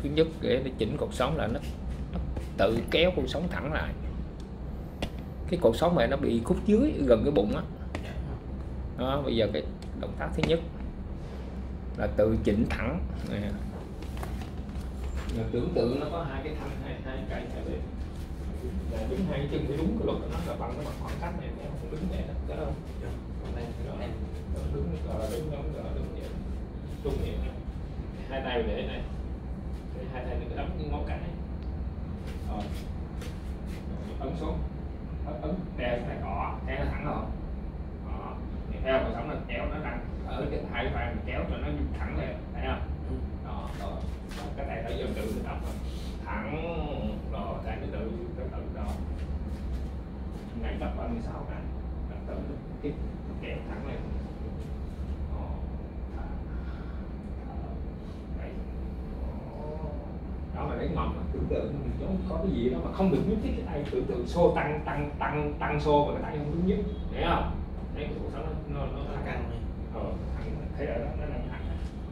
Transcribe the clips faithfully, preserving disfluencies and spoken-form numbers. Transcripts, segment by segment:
thứ nhất để để chỉnh cột sống là nó, nó tự kéo cột sống thẳng lại. Cái cột sống này nó bị khúc dưới gần cái bụng á. Đó, bây giờ cái động tác thứ nhất là tự chỉnh thẳng nè. Giờ tưởng tượng nó có hai cái thanh, hai hai cây hai bên, là đứng hai chân phải đúng cái luật của nó là bằng cái mặt khoảng cách này, không đứng vậy đó, có không? Đứng rồi đứng đó rồi đứng vậy, đúng vậy. Hai tay để này, hai tay đừng đấm cái ngón cái, rồi ấn xuống, ấn ấn đè cái cỏ, kéo nó thẳng rồi. Đó, theo cột sống là kéo nó đang ở cái hai cái tay mình kéo cho nó thẳng lên, thấy không? Đó, rồi cái này phải dần tự tự tập thẳng rồi cái tự tự tự tự đó ngày tập ba mươi sáu cái tự cái kéo thẳng lên. Đó mà lấy ngầm tưởng tượng giống có cái gì đó mà không được nhúc cái tay, tưởng tượng xô tăng tăng tăng tăng xô và cái tay không đứng nhúc, hiểu không? Đấy cái cuộc sống nó nó nó căng này, ờ thẳng thấy ở đó nó đang thẳng.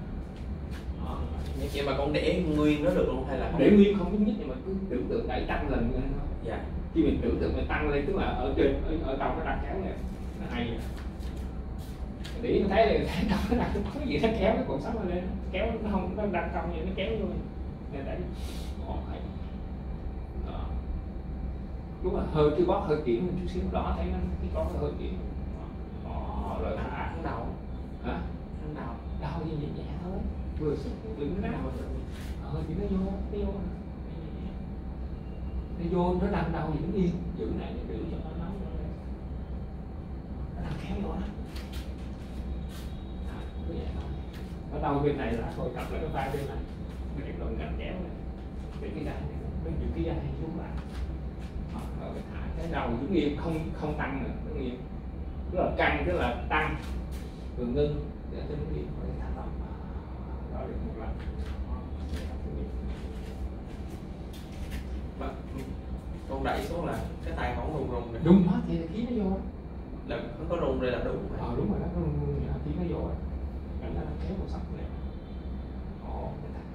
Nhưng mà con để nguyên nó được luôn hay là không? Để nguyên không nhúc nhích nhưng mà cứ tưởng tượng đẩy tăng lên thôi. Dạ. Khi mình tưởng tượng mình tăng lên tức là ở trên ở, ở trong nó đang kéo này, nó hay. Để nó thấy là thấy trong nó đang có cái gì nó kéo cái cuộc sống lên, kéo nó không nó đang trong vậy nó kéo vô. Nên đấy. Đó. Đúng là hơi cái bóp hơi kỹ một chút xíu đó thấy nó cái có hơi kỹ. Đó, rồi thả thẳng đầu. Hả? Thẳng đầu. Đau như nhẹ nhẹ thôi. Vừa sức đừng có đau. Ờ thì nó vô, nó vô. Nó vô nó đang đau thì đứng yên, giữ này để giữ cho nó nóng lên. Nó đang kéo vô đó. À, cứ vậy thôi. Nó đau bên này là thôi tập lại cái vai bên này. Để động cạnh kéo này. Để cái đai này, bên dưới cái đai xuống lại. Rồi thả cái đầu đứng yên, không không tăng nữa, đứng yên. Tức là căng tức là tăng, rồi ngưng để cho đứng yên, rồi thả lỏng. Đó được một lần. Con đẩy xuống là cái tay không rung rung này. Đúng đó thì khí nó vô. Là nó có rung đây là đúng. Ờ đúng rồi đó, nó rung rung khí nó vô rồi. Cảnh nó kéo một sắp này. Ồ,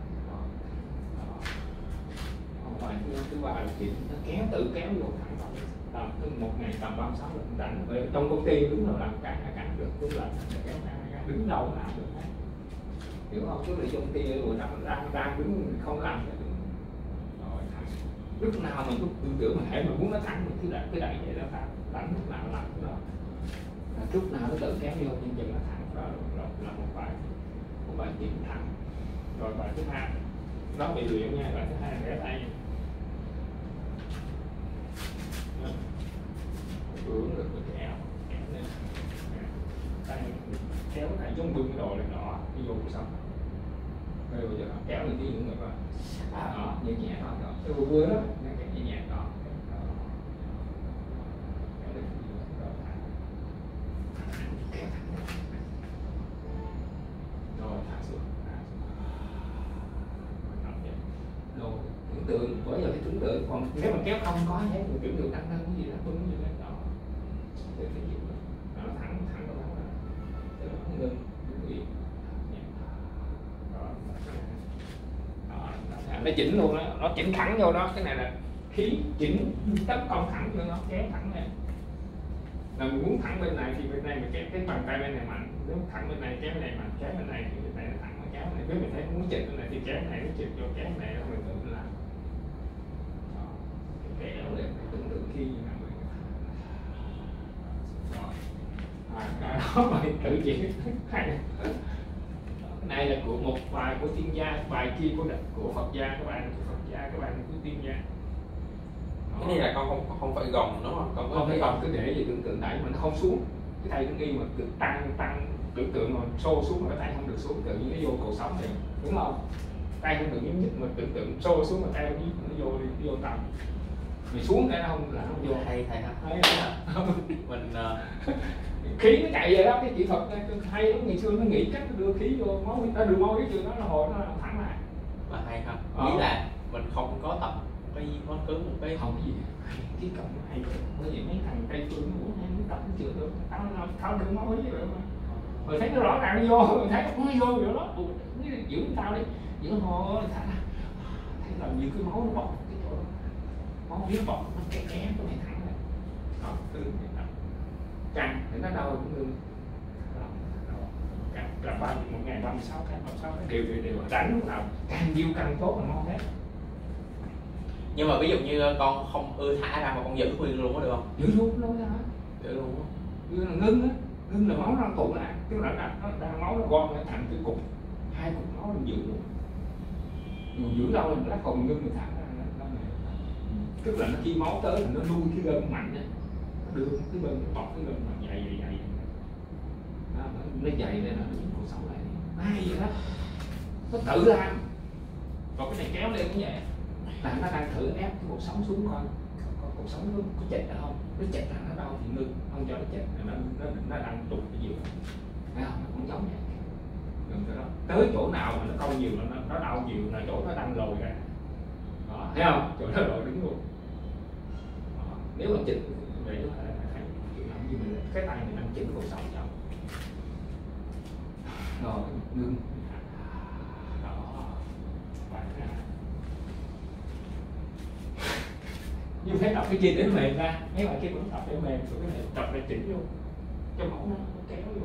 bài thứ thứ ba là chị nó kéo tự kéo vô thẳng vào tầm từ một ngày tầm ba mươi sáu lần đánh về trong công ty đứng rồi làm cái hai cái được đúng là kéo cái đứng đâu làm được đấy, hiểu không? Chứ là công ty rồi nó đang đang đứng không làm được rồi thẳng lúc nào mình cũng tưởng tượng mà hãy mà muốn nó thẳng mình cứ đẩy cứ đẩy vậy đó thẳng đánh lúc nào làm cái đó lúc nào nó tự kéo vô nhưng chừng nó thẳng đó là một bài một bài chỉnh thẳng. Rồi bài thứ hai nó bị luyện nha, bài thứ hai là cái tay ưỡn được cái eo kéo lên tay kéo cái giống bưng cái đồ lên đó cái vô cuộc sống rồi bây giờ kéo lên cái những người mà đó nhẹ nhẹ đó đó cái vừa vừa đó nhẹ nhẹ đó rồi thả xuống rồi tưởng tượng bởi giờ cái tưởng tượng còn nếu mà kéo không có thấy mình tưởng tượng tăng lên cái gì đó bưng cái gì đó đó để cái gì đó nó thẳng thẳng vào đó để nó ngưng ngưng đó nó chỉnh luôn đó, nó chỉnh thẳng vô đó, cái này là khí chỉnh tấn công thẳng cho nó kéo thẳng lên. Là mình muốn thẳng bên này thì bên này mình kéo cái bàn tay bên này mạnh, nếu thẳng bên này kéo bên này mạnh, kéo bên này thì bên này nó thẳng nó kéo này, nếu mình thấy muốn chỉnh bên này thì kéo bên này nó chỉnh vô kéo bên này nó mình tự làm. Kéo lên tưởng tượng khi mà mình à, đó bài tự diễn hay. Cái này là của một bài của tiên gia, bài kia của của Phật gia, các bạn của Phật gia, các bạn của tiên gia. Cái này là con không không phải gồng đúng không? Con không phải gồng, cứ để gì tưởng tượng đẩy mà nó không xuống. Cái tay đứng yên mà cứ tăng tăng tưởng tượng mà xô xuống mà cái tay không được xuống, tự nhiên nó vô cổ sống thì đúng không? Tay không được nhúc nhích mà tưởng tượng xô xuống mà tay nó vô đi vô tầm. Mình xuống cái nó không là nó vô. Hay thầy ha. Hay Mình uh... khí nó chạy vậy đó, cái kỹ thuật hay lắm, ngày xưa nó nghĩ cách nó đưa khí vô máu, nó đưa máu cái chuyện đó là hồi nó làm thẳng lại. Mà hay không? Ờ. Nghĩ là mình không có tập cái quá cứng một cái không gì cái cộng hay bởi vì mấy thằng cây phương muốn hay muốn tập chưa được tao nào tao đưa máu ấy rồi mà rồi thấy nó rõ ràng vô, rồi thấy nó vô rồi đó giữ tao đi giữ hồ thả ra làm như cái máu nó bọt cái chỗ đó, máu huyết bọt nó kén kén cái này thẳng này, đó cứ đứng vậy đó, càng thì nó đau cũng ngưng, càng là ba một ngày ba mươi sáu cái ba mươi sáu cái đều đều đều đánh lúc nào càng nhiều càng tốt là ngon hết. Nhưng mà ví dụ như con không ưa thả ra mà con giữ nguyên luôn có được không? Giữ luôn nói ra hả? Giữ luôn á. Giữ là ngưng á, ngưng là máu nó tụ lại, tức là nó đang máu nó gom lại thành cái cục, hai cục máu mình giữ luôn. Mình giữ lâu rồi nó còn ngưng mình thả ra nó, nó này. Tức là nó khi máu tới thì nó nuôi cái gân mạnh á, nó đưa cái gân nó bọc cái gân mà dày dày dày, nó, nó dày lên là nó giữ cuộc sống lại. Ai vậy đó, nó tự làm. Còn cái này kéo lên cũng vậy. Là nó đang thử ép cái cuộc sống xuống coi cuộc sống nó có chệch hay không, nó chệch là nó đau thì ngưng, không cho nó chệch nó nó nó đang trục cái gì thấy không, nó cũng giống vậy. Đừng tới đó, tới chỗ nào mà nó cong nhiều là nó, nó đau nhiều là chỗ nó đang lồi ra, đó, thấy không, chỗ nó lồi đứng luôn. Đó. Nếu mà chỉnh vậy chúng ta thấy làm như mình cái tay mình đang chỉnh cuộc sống cho rồi ngưng. Như thế tập cái kia để mềm ra, mấy bạn kia cũng tập để mềm, rồi cái này tập để chỉnh vô, cho mẫu nó kéo vô.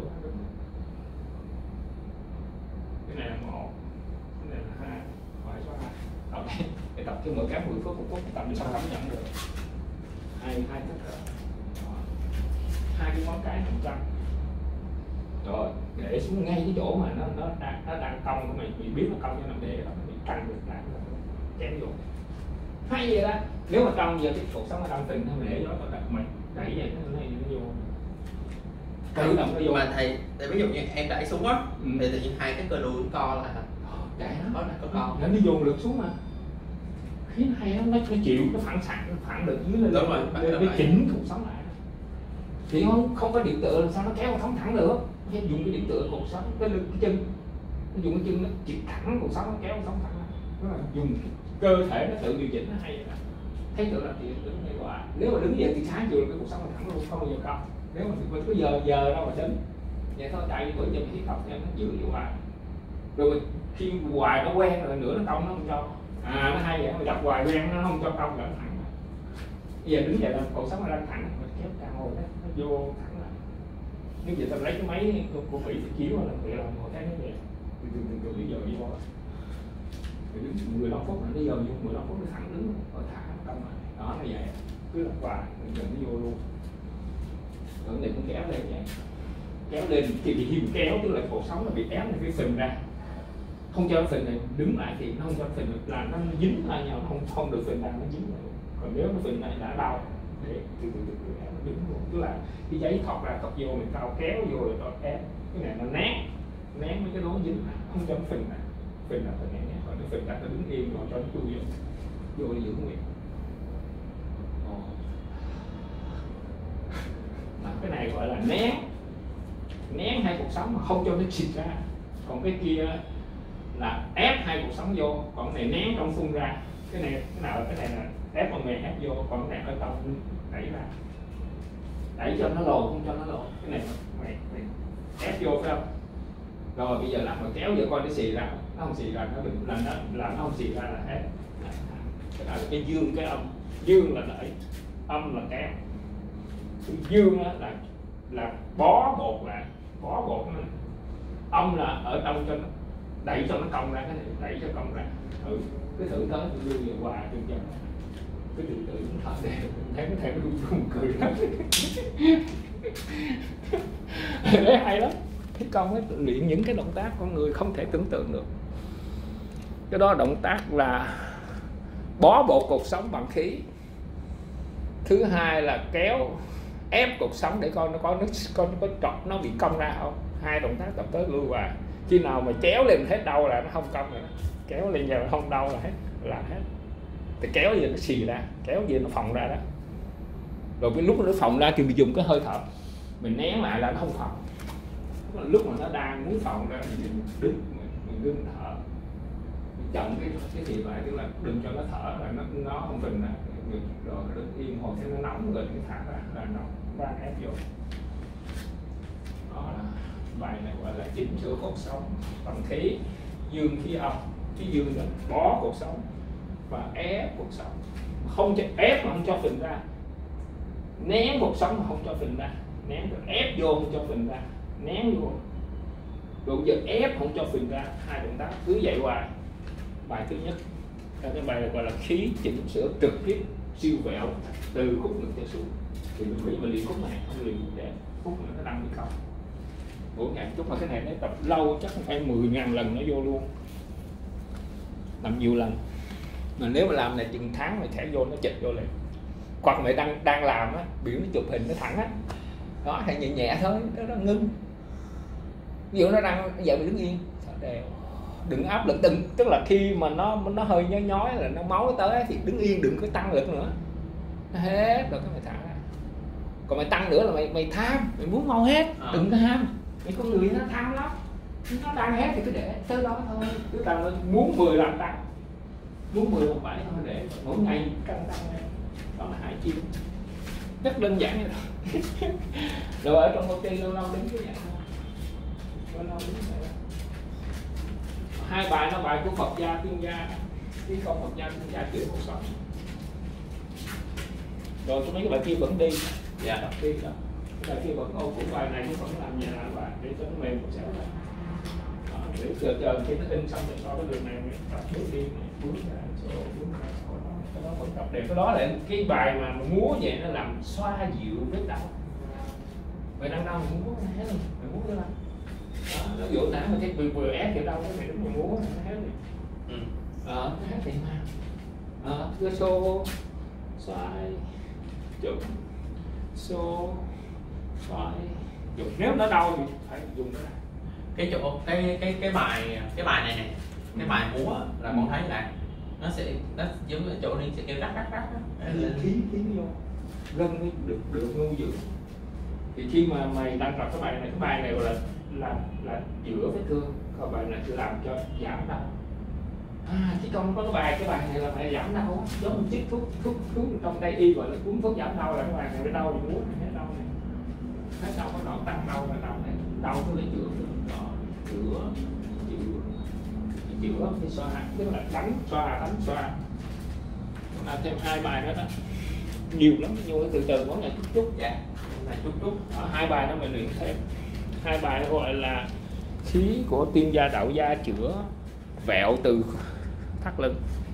Cái này là một, cái này là hai, hỏi số hai. Tập để tập cho mỗi cái mười phút một phút, tập để sao cảm nhận được. Hai hai tất cả, hai cái ngón cái năm trăm. Rồi để xuống ngay cái chỗ mà nó nó đang nó đang cong của mình, bị biết nó cong cho nó để nó bị căng được lại, chém vô. Hay vậy đó, nếu mà trong giờ cái cuộc sống nó đang tình hay để nó đặt mình đẩy vậy nó này nó vô tự động nó vô. Mà thầy, thầy ví dụ như em đẩy xuống á, ừ. thì tự nhiên hai cái cơ đùi co lại hả? Chạy nó nó, có co. nó đi dồn lực xuống mà khiến hay nó nó chịu nó phản xạ nó phản lực dưới lên, đúng rồi, để, để chỉnh cuộc sống lại. Thì không không có điểm tựa làm sao nó kéo không thẳng được, nó dùng cái điểm tựa cuộc sống, cái lưng cái chân, nó dùng cái chân nó chịu thẳng cuộc sống, nó kéo cuộc sống thẳng lại. Nó là dùng cơ thể nó tự điều chỉnh nó hay vậy đó. Thấy tự là thì đứng này quả. Nếu mà đứng vậy thì sáng chiều cái cuộc sống là thẳng luôn, không bao giờ cong. Nếu mà mình có giờ giờ đâu mà tính. Vậy thôi tại bởi giờ mình thiết học em nó giữ vậy hoài. Rồi khi hoài nó quen rồi nữa nó cong nó không cho. À nó hay vậy, mà đập hoài quen nó không cho cong là thẳng. Bây giờ đứng vậy là cuộc sống nó đang thẳng, mình kéo càng ngồi đó, nó vô thẳng lại. Nếu vậy ta lấy cái máy của Mỹ thì chiếu là bị làm ngồi thấy nó vậy. Từ từ từ từ bây giờ đi vô. Đứng mười lăm phút là nó giờ vô mười lăm phút nó thẳng đứng rồi thả nó cong lại. Đó nó vậy, cứ lặp hoài rồi nó vô luôn. Rồi này cũng kéo lên vậy, kéo lên thì bị hiu kéo, tức là cuộc sống nó bị ép này cái phình ra, không cho phình này đứng lại thì nó không cho phình được, là nó dính lại nhau, nó không không được phình ra, nó dính lại. Còn nếu nó phình lại đã đau để từ từ từ từ nó đứng luôn, tức là cái giấy thọc ra thọc vô mình cao kéo vô rồi đó ép, cái này nó nén nén mấy cái đó dính lại, không cho nó phình lại, phình lại phải nén nén, còn nó phình lại nó đứng yên rồi cho nó chui vô vô để giữ nguyên. Cái này gọi là nén nén hai cuộc sống mà không cho nó xịt ra, còn cái kia là ép hai cuộc sống vô, còn cái này nén trong phun ra. Cái này cái nào cái này là ép bằng mềm ép vô, còn cái này ở trong đẩy ra, đẩy cho nó lồi không cho nó lồi. Cái này mày, mày ép vô phải không? Rồi bây giờ lát mà kéo vô coi nó xì ra, nó không xì ra nó đừng là nó là nó không xì ra là ép. Cái đó là cái dương cái âm, dương là đẩy, âm là kéo. Cái dương là là bó bột lại, bó bột nó, âm là ở trong cho nó đẩy cho nó cong ra, cái này đẩy cho cong ra. Ừ, cứ thử tới đưa về quà chân chân, cứ tự tự thở để thấy cái thầy nó đun đun cười lắm. Đấy hay lắm, cái công ấy luyện những cái động tác con người không thể tưởng tượng được. Cái đó động tác là bó bột cuộc sống bằng khí. Thứ hai là kéo ép cuộc sống để coi nó có nó có nó có trọt nó bị cong ra không. Hai động tác tập tới lui hoài. Khi nào mà kéo lên hết đau là nó không cong nữa, kéo lên giờ không đau là hết, làm hết. Thì kéo gì nó xì ra, kéo gì nó phồng ra đó. Rồi cái lúc nó phồng ra thì mình dùng cái hơi thở mình nén lại là nó không phồng. Lúc mà nó đang muốn phồng ra thì mình đứng mình, mình đứng thở, mình chậm cái cái gì vậy, tức là đừng cho nó thở là nó nó không phình ra. Rồi đứng yên hồi thế nó nóng rồi cái thả ra là nó ba ép vô. Đó là bài này gọi là chỉnh sửa cuộc sống bằng khí, dương khí âm. Cái dương là bó cuộc sống, và ép cuộc sống, không cho ép mà không cho phình ra, nén cuộc sống mà không cho phình ra, nén rồi ép vô không cho phình ra, nén vô rồi giờ ép không cho phình ra, hai động tác cứ vậy hoài. Bài thứ nhất là cái bài gọi là khí chỉnh sửa trực tiếp siêu vẹo từ khúc ngực trở xuống. Thì mình nghĩ mình luyện khúc này không luyện để khúc nữa nó đăng đi không mỗi ngày chút, mà cái này nó tập lâu chắc phải mười ngàn lần nó vô luôn, làm nhiều lần. Mà nếu mà làm này chừng tháng mày thẻ vô nó chịch vô liền, hoặc mày đang đang làm á, biểu nó chụp hình nó thẳng á, đó hay nhẹ nhẹ thôi, đó, đó ngưng. Ví dụ nó đang giờ mày đứng yên, đều đừng áp lực, đừng, tức là khi mà nó nó hơi nhói nhói là nó máu tới thì đứng yên, đừng có tăng lực nữa, nó hết rồi cái mày thả ra. Còn mày tăng nữa là mày mày tham, mày muốn mau hết, à. Đừng có ham, mày con người nó tham lắm, nó đang hết thì cứ để tới đó thôi, cứ tăng lên, muốn mười làm tăng, muốn mười làm bảy thôi, để mỗi ngày căng tăng lên, đó là hai chiêu, rất đơn giản như đó. Rồi ở trong công ty lâu lâu đứng cái dạng thôi, lâu lâu đứng vậy. Hai bài nó bài của Phật gia Tiên gia, cái câu Phật gia Tiên gia chữa cuộc sống. Rồi cái mấy cái bài kia vẫn đi, dạ đọc đi đó. Cái bài kia vẫn ô của bài này, nó vẫn làm nhà làm bài để cho nó mềm một xéo ra. Để chờ chờ khi nó in xong rồi so cái đường này mới tập bước đi, bước ra, số bước ra, số đó, cái đó vẫn tập đều. Cái đó là cái bài mà múa vậy nó làm xoa dịu vết đau. Mày đang đau mày múa nó hết rồi, mày múa nó lên. Đó, nó dụ nãy mà cái vừa vừa ép kiểu đâu cái mày đứng mày múa nó hết rồi. Ừ. Ờ, nó hết thì mà. Ờ, cứ xô, xoay, chụp, xô, xoay, chụp. Nếu nó đau thì phải dùng cái này. Cái chỗ cái cái cái bài cái bài này này, cái bài múa là con thấy là nó sẽ nó giống như chỗ này sẽ kêu rắc rắc rắc khí khí vô gân mới được được nuôi dưỡng. Thì khi mà mày đang tập cái bài này, cái bài này gọi là là là chữa vết thương, còn bài này sẽ làm cho giảm đau. À, chứ không có cái bài cái bài này là bài giảm đau, giống như chích thuốc thuốc thuốc trong tây y gọi là uống thuốc giảm đau, là cái bài này cái đau thì muốn hết đau này, hết đau có đau tăng đau là đau này, đau cứ để chữa đó, chữa chữa chữa cái xoa, tức là đánh xoa đánh xoa. Làm thêm hai bài nữa đó, nhiều lắm, nhưng từ từ mỗi ngày chút chút. Dạ, là chút chút. Ở hai bài đó mình luyện thêm, hai bài gọi là khí của Tiên gia Đạo gia chữa vẹo từ thắt lưng.